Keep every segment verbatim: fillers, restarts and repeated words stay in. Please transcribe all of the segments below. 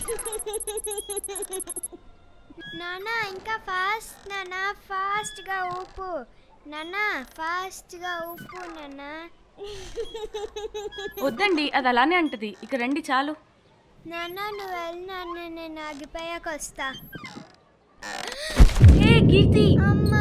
నానా ఇంకా ఫాస్ట్ నానా, ఫాస్ట్గా ఊపు నానా, ఫాస్ట్గా ఊపు నానా. వద్దండి, అది అలానే అంటది. ఇక రండి చాలు. నాన్న నువ్వు వెళ్ళి నాన్న, నేను ఆగిపోయాక వస్తా. హే కీర్తి, అమ్మా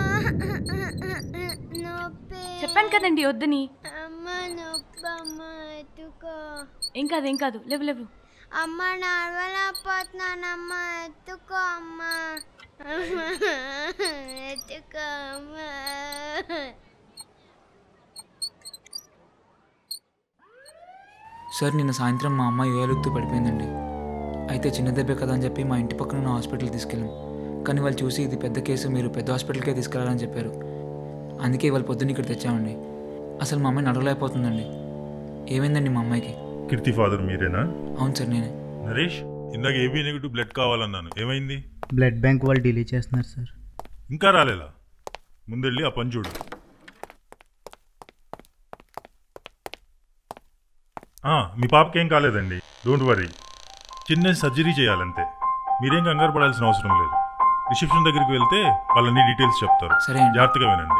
నొప్పి. చెప్పాను కదండి వద్దని. అమ్మ నొప్పి అమ్మ, ఎత్తుకో. ఏం కాదు ఏం కాదు, లేవు లేవు. అమ్మ నడవలేకపోతున్నానమ్మ, ఎత్తుకో అమ్మ. ఎత్తుకో అమ్మ. సార్ నిన్న సాయంత్రం మా అమ్మాయి ఏలుగుతూ పడిపోయిందండి. అయితే చిన్న దెబ్బే కదా అని చెప్పి మా ఇంటి పక్కన ఉన్న హాస్పిటల్కి తీసుకెళ్ళాం. కానీ వాళ్ళు చూసి ఇది పెద్ద కేసు, మీరు పెద్ద హాస్పిటల్కే తీసుకెళ్ళాలని చెప్పారు. అందుకే ఇవాళ పొద్దున్న ఇక్కడ తెచ్చామండి. అసలు మా అమ్మాయి నడవలేకపోతుందండి. ఏమైందండి మా అమ్మాయికి? కీర్తి ఫాదర్ మీరేనా? అవును సార్ నేనే. నరేష్, ఇందాక ఏబీ నెగిటివ్ బ్లడ్ కావాలన్నాను, ఏమైంది? బ్లడ్ బ్యాంక్ వాళ్ళు డిలే చేస్తున్నారు సార్. ఇంకా రాలేలా? ముందెళ్ళి ఆ పని చూడు. మీ పాపకి ఏం కాలేదండి, డోంట్ వరీ. చిన్న సర్జరీ చేయాలంతే, మీరేం కంగారు పడాల్సిన అవసరం లేదు. రిసెప్షన్ దగ్గరికి వెళ్తే వాళ్ళని డీటెయిల్స్ చెప్తారు. సరే, జాగ్రత్తగా వినండి.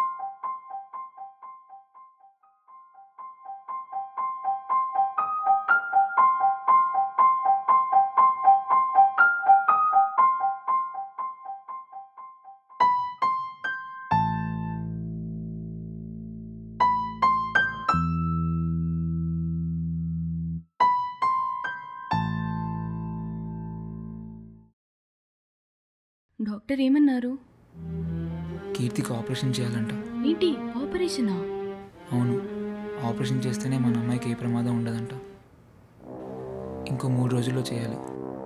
డాక్టర్ ఏమన్నారు? కీర్తికి ఆపరేషన్ చేయాలంట. ఏంటి ఆపరేషనా? అవును, ఆపరేషన్ చేస్తేనే మన అమ్మాయికి ఏ ప్రమాదం ఉండదంట. ఇంకో మూడు రోజుల్లో చేయాలి.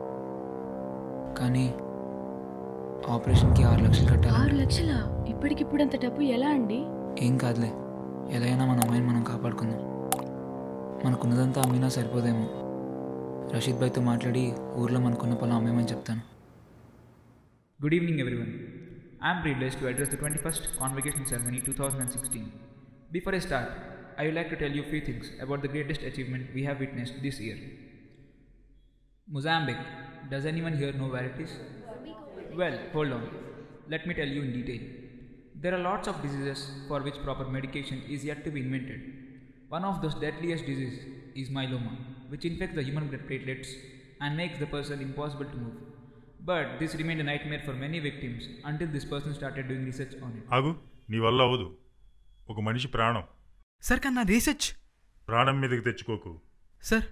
కానీ ఆపరేషన్కి ఆరు లక్షలు కట్టాలి. ఆరు లక్షలా? ఇప్పటికిప్పుడు అంత డబ్బు ఎలా అండి? ఏం కాదులే, ఎలా అయినా మన అమ్మాయిని మనం కాపాడుకుందాం. మనకున్నదంతా అమ్మినా సరిపోదేమో. రషీద్ భాయ్తో మాట్లాడి ఊర్లో మనకున్న పొలం అమ్మేమని చెప్తాను. Good evening everyone. I am privileged to address the twenty-first Convocation Ceremony twenty sixteen. Before I start, I would like to tell you a few things about the greatest achievement we have witnessed this year. Mozambique. Does anyone here know where it is? Well, hold on. Let me tell you in detail. There are lots of diseases for which proper medication is yet to be invented. One of those deadliest diseases is myeloma, which infects the human blood platelets and makes the person impossible to move. But this remained a nightmare for many victims until this person started doing research on it. ఆగు, నీ వల్ల అవదు. ఒక మనిషి ప్రాణం. Sir కన్నా research ప్రాణం మీదకి తెచ్చుకోకు సార్.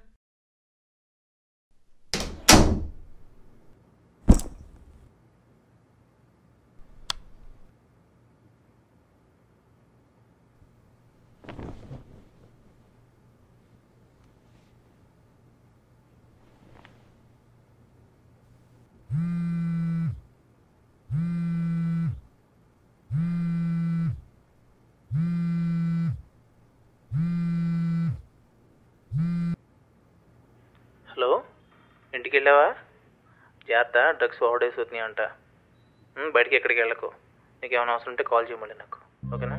హలో, ఇంటికి వెళ్ళావా? జాగ్రత్త, డ్రగ్స్ ఓవర్డోస్ అవుతున్నాయి అంట. బయటికి ఎక్కడికి వెళ్ళకు. నీకు ఏమైనా అవసరం ఉంటే కాల్ చేయమని నాకు, ఓకేనా?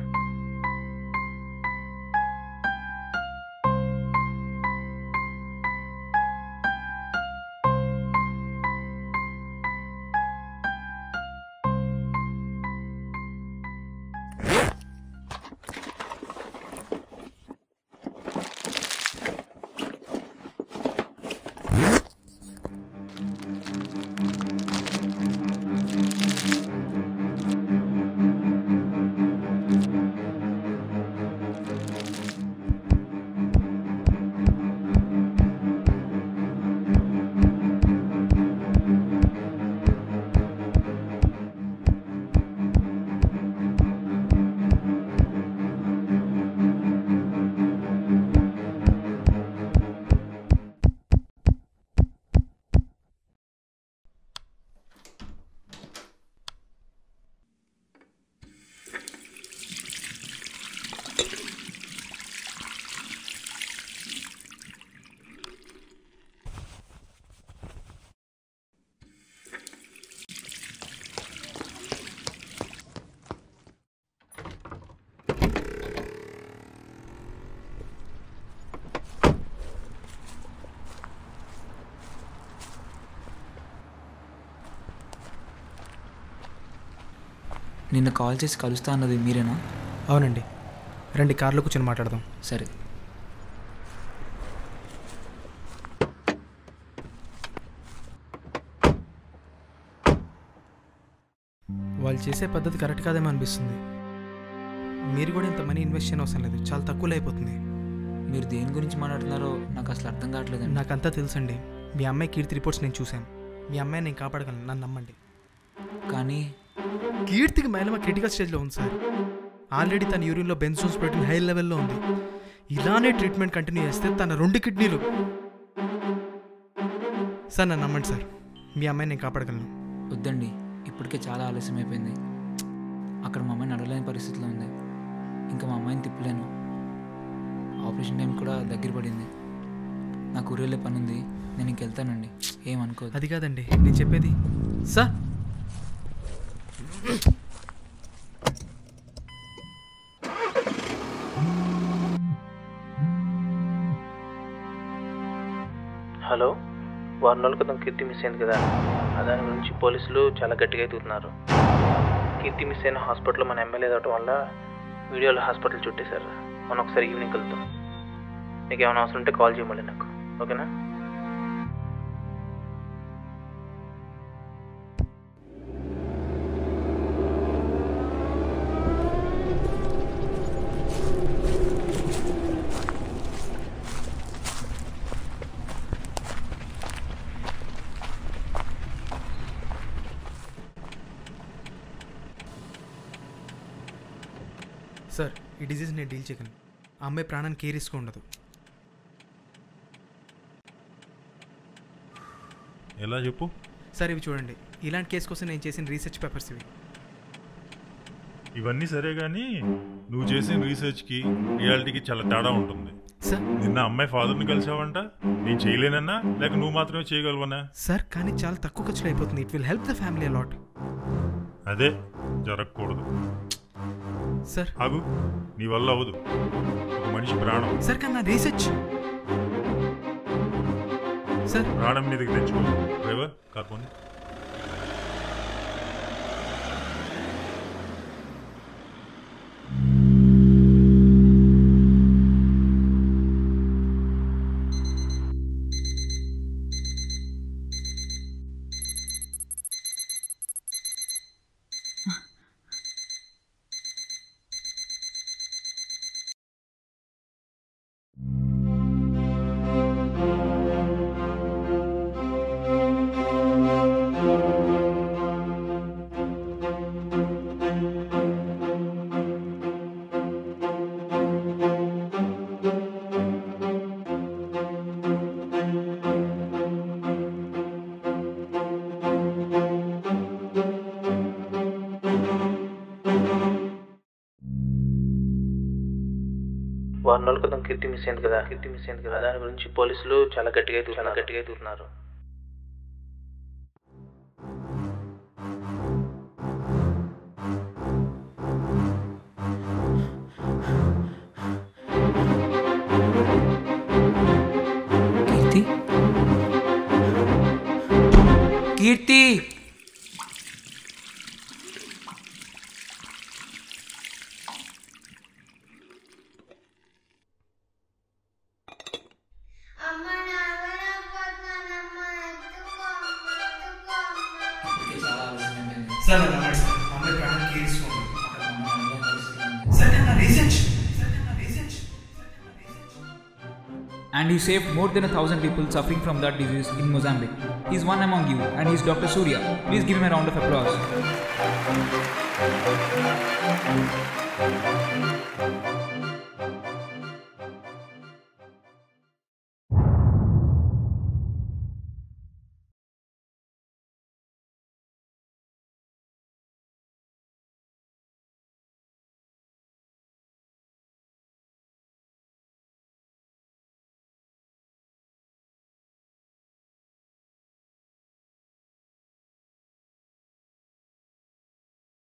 నిన్న కాల్ చేసి కలుస్తా అన్నది మీరేనా? అవునండి, రండి కార్లో కూర్చొని మాట్లాడదాం. సరే. వాళ్ళు చేసే పద్ధతి కరెక్ట్ కాదేమో అనిపిస్తుంది. మీరు కూడా ఇంత మనీ ఇన్వెస్ట్ చేయని అవసరం లేదు, చాలా తక్కువలో అయిపోతుంది. మీరు దేని గురించి మాట్లాడుతున్నారో నాకు అసలు అర్థం కావట్లేదు. నాకంతా తెలుసండి. మీ అమ్మాయి కీర్తి రిపోర్ట్స్ నేను చూశాను. మీ అమ్మాయి నేను కాపాడగలను, నన్ను నమ్మండి. కానీ కీర్తికి మైలమ క్రిటికల్ స్టేజ్లో ఉంది సార్. ఆల్రెడీ తన యూరిన్లో బెన్జోస్ ప్రోటీన్ హై లెవెల్లో ఉంది. ఇలానే ట్రీట్మెంట్ కంటిన్యూ చేస్తే తన రెండు కిడ్నీలు. సార్ నన్ను నమ్మండి సార్, మీ అమ్మాయి నేను కాపాడగలను. వద్దండి, ఇప్పటికే చాలా ఆలస్యం అయిపోయింది. అక్కడ మా అమ్మాయిని నడవలేని పరిస్థితిలో ఉంది. ఇంకా మా అమ్మాయిని తిప్పలేను. ఆపరేషన్ టైం కూడా దగ్గర పడింది. నాకు ఊరేళ్ళే పని ఉంది, నేను ఇంకెళ్తానండి. ఏమనుకో. అది కాదండి నేను చెప్పేది. సార్ హలో, వారం రోజుల క్రితం కీర్తి మిస్ అయింది కదా, దాని గురించి పోలీసులు చాలా గట్టిగా ఎదుగుతున్నారు. కీర్తి మిస్ అయిన హాస్పిటల్లో మన ఎమ్మెల్యే అవటం వల్ల వీడియోలో హాస్పిటల్ చుట్టేశారు. మనం ఒకసారి ఈవినింగ్ వెళ్తాం. మీకు ఏమైనా అవసరం ఉంటే కాల్ చేయమని నాకు, ఓకేనా? సార్ ఈ డిజీజ్ నేను డీల్ చేయగలను. ఆ అమ్మాయి ప్రాణానికి ఏ రిస్క్ ఉండదు. ఎలా చెప్పు? సార్ ఇవి చూడండి, ఇలాంటి కేసు కోసం నేను చేసిన రీసెర్చ్ పేపర్స్ ఇవి. ఇవన్నీ సరే కానీ నువ్వు చేసిన రీసెర్చ్కి రియాలిటీకి చాలా తేడా ఉంటుంది. సార్ నిన్న అమ్మాయి ఫాదర్ని కలిసావంట. నేను చేయలేనన్నా లేక నువ్వు మాత్రమే చేయగలవనా? సార్ కానీ చాలా తక్కువ ఖర్చులో అయిపోతుంది. It will help the family a lot. అదే జరగకూడదు. సార్ ఆగు, నీ వల్ల అవ్వదు. ఒక మనిషి ప్రాణం. సార్ కానీ నా రీసెర్చ్. సార్ ప్రాణం మీదకి తెచ్చుకో. డ్రైవర్ కాకపోతే వారం రోజుల క్రితం కీర్తి మిస్ అయింది కదా కీర్తి మిస్ అయింది కదా దాని గురించి పోలీసులు చాలా గట్టిగా చాలా గట్టిగా ఎదుగుతున్నారు. కీర్తి కీర్తి సార్ నన్ను నమ్మండి సార్, ఆ అమ్మాయి ప్రాణానికి ఏ రిస్క్ ఉండదు. సార్ కానీ నా research. And he saved more than a thousand people suffering from that disease in Mozambique. He is one among you, and he is Doctor Surya. Please give him a round of applause.